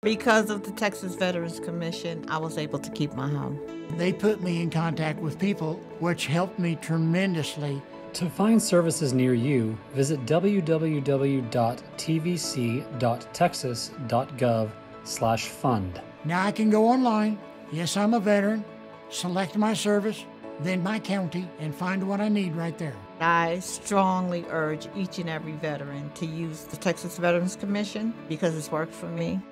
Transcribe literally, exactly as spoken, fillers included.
Because of the Texas Veterans Commission, I was able to keep my home. They put me in contact with people, which helped me tremendously. To find services near you, visit w w w dot t v c dot texas dot gov slash fund. Now I can go online, yes, I'm a veteran, select my service, then my county, and find what I need right there. I strongly urge each and every veteran to use the Texas Veterans Commission because it's worked for me.